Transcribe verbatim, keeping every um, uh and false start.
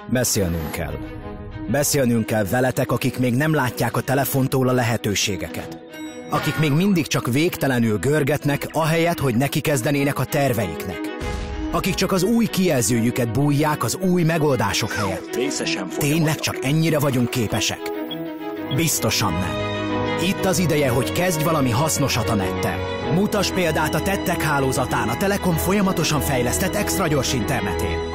Beszélnünk kell. Beszélnünk kell veletek, akik még nem látják a telefontól a lehetőségeket. Akik még mindig csak végtelenül görgetnek, ahelyett, hogy neki kezdenének a terveiknek. Akik csak az új kijelzőjüket bújják az új megoldások helyett. Tényleg csak ennyire vagyunk képesek? Biztosan nem. Itt az ideje, hogy kezdj valami hasznosat a nettel. Mutass példát a tettek hálózatán, a Telekom folyamatosan fejlesztett extra gyors internetén.